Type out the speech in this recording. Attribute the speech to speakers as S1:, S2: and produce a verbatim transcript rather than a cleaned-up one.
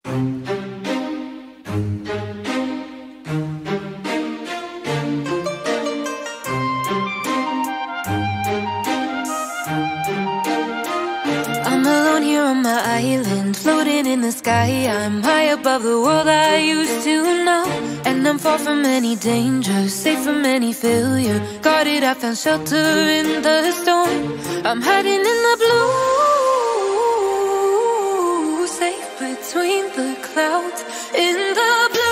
S1: I'm alone here on my island, floating in the sky. I'm high above the world I used to know, and I'm far from any danger, safe from any failure. Guarded, I found shelter in the storm. I'm hiding in the blue, safe between the clouds, in the blue.